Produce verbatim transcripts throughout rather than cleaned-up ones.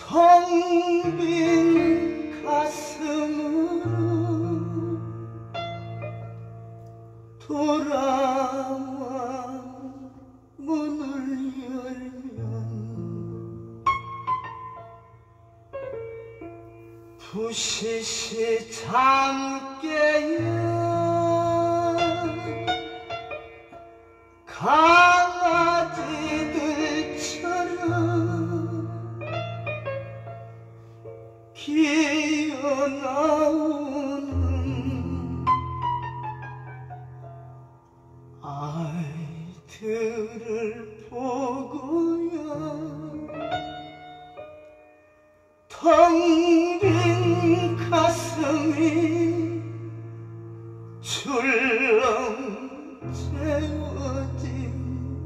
텅 빈 가슴으로 돌아와 문을 열면 부시시 잠 깨요. 강아지들처럼 기어나오는 아이들을 보고야 텅 빈 가슴이 출렁 채워집니다.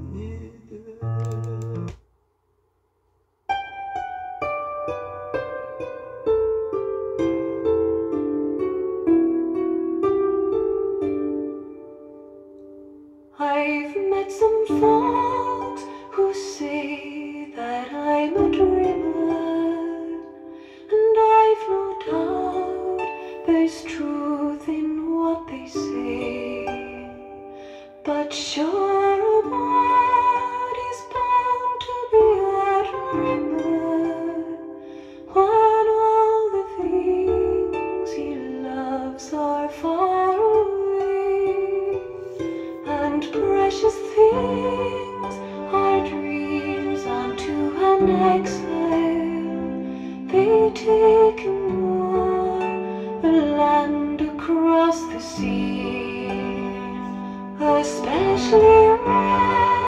I've met some folks who say that I'm a dreamer, and I've no doubt there's truth in what they say. But sure, a body's bound to be a dreamer when all the things he loves are far away, and precious things are dreams unto an exile. They take him o'er the land across the sea, especially when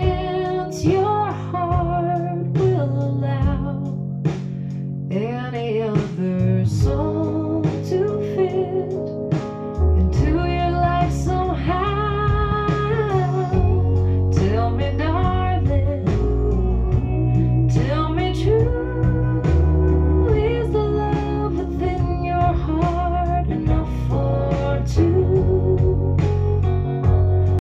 your heart will allow any